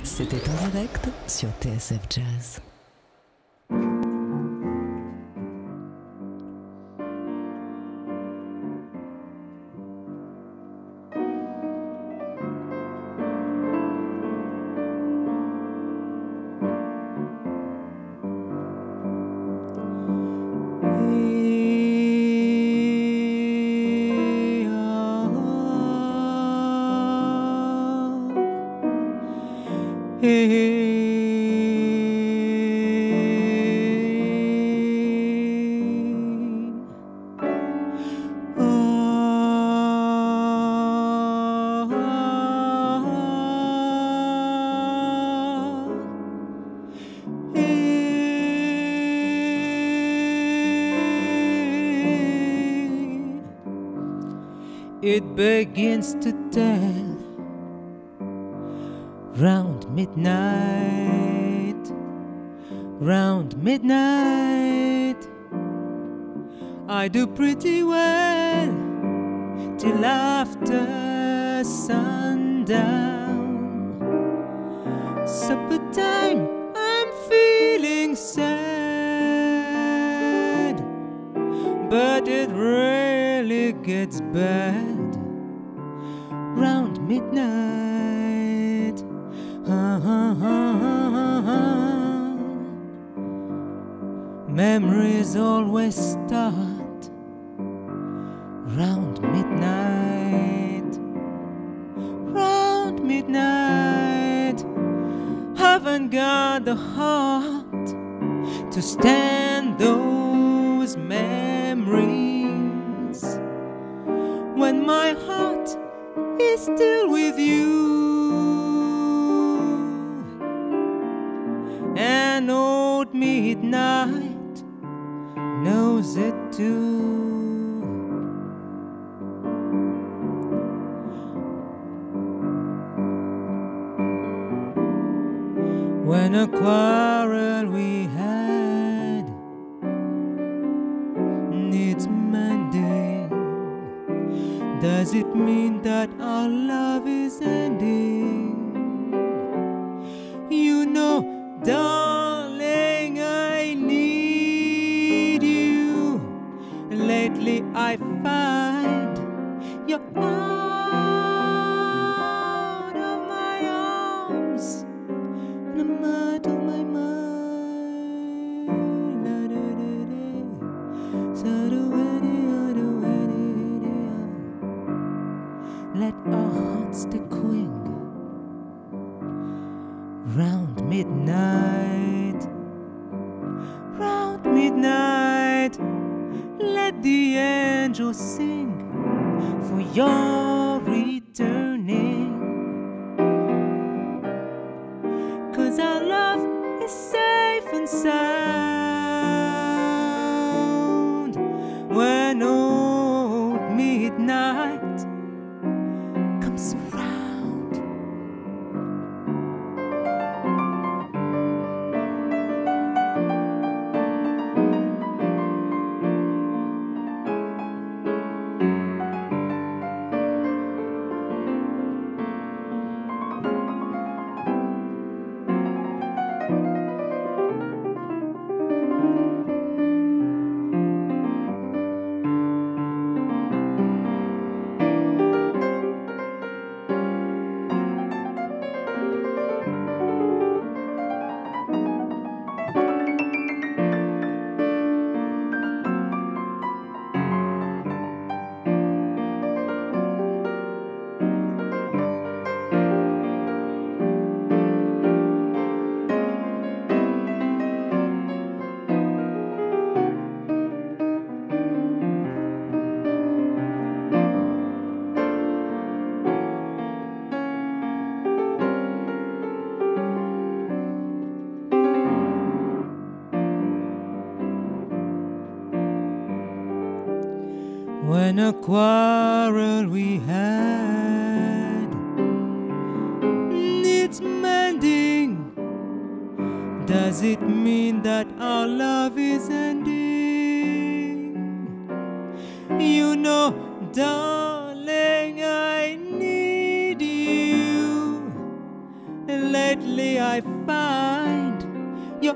C'était en direct sur TSF Jazz. It begins to tell round midnight, round midnight. I do pretty well till after sundown. Supper time, I'm feeling sad, but it really gets bad round midnight. Memories always start round midnight, round midnight. Haven't got the heart to stand those memories when my heart is still with you, and old midnight knows it too. When a quarrel we had needs mending, does it mean that our love is ending? You know, darling, I need you. Lately I find you're out of my arms and I'm out of my mind. Let our hearts take wing round midnight, round midnight. Let the angels sing for your returning, 'cause our love is safe and sound when old midnight comes around. When a quarrel we had needs mending, does it mean that our love is ending? You know, darling, I need you. lately I find you're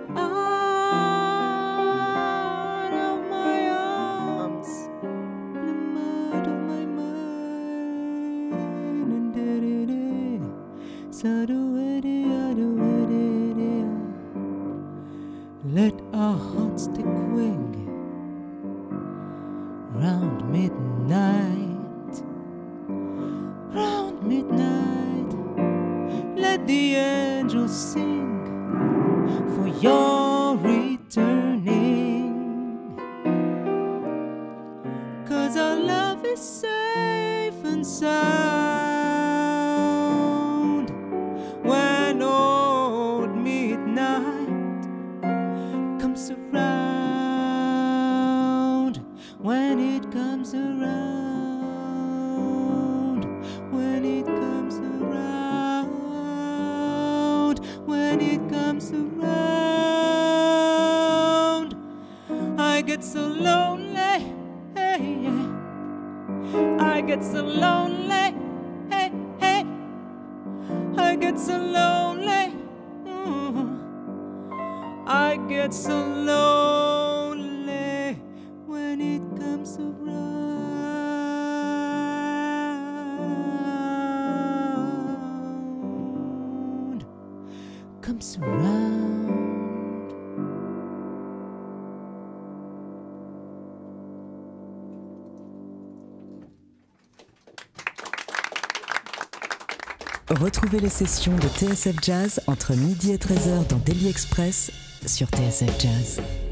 out of my arms, in the mud of my mind, and let our hearts take wing round midnight, round midnight. Let the angels sing for your returning, 'cause our love is safe and sound when old midnight comes around, when it comes around, when it comes around, when it comes around. I get so lonely, hey, yeah. I get so lonely, hey, hey. I get so lonely, I get so lonely when it comes around, comes around. Retrouvez les sessions de TSF Jazz entre midi et 13h dans Daily Express sur TSF Jazz.